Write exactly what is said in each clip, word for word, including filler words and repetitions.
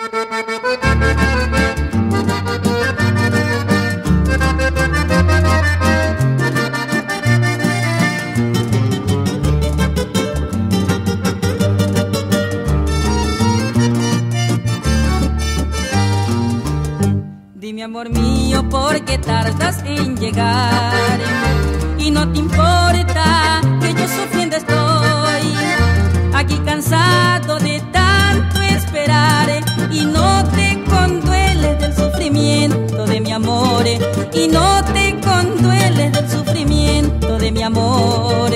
Dime, amor mío, ¿por qué tardas en llegar? Y no te importa que yo sufriendo estoy, aquí cansado de tanto esperar, y no te condueles del sufrimiento de mi amor, y no te condueles del sufrimiento de mi amor.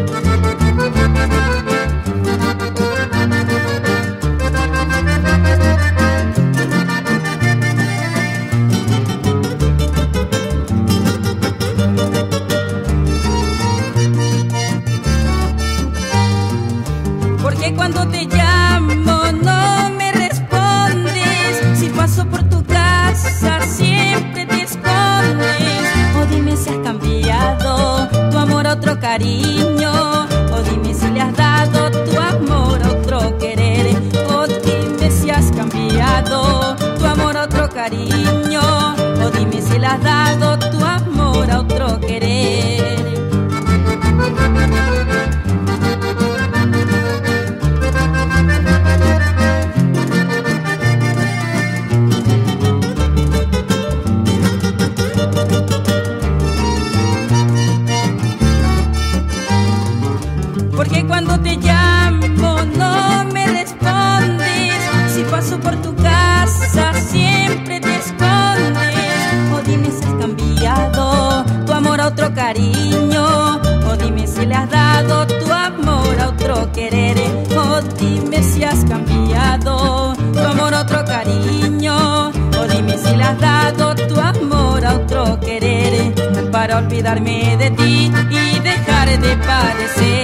Porque cuando te llamo no me respondes, si paso por tu casa siempre te escondes. O dime si has cambiado tu amor a otro cariño, o dime si le has dado tu amor a otro querer. O dime si has cambiado tu amor a otro cariño, o dime si le has dado tu amor a otro querer. Porque cuando te llamo no me respondes, si paso por tu casa siempre te escondes. O dime si has cambiado tu amor a otro cariño, o dime si le has dado tu amor a otro querer. O dime si has cambiado tu amor a otro cariño, o dime si le has dado tu amor a otro querer, para olvidarme de ti y dejar de padecer.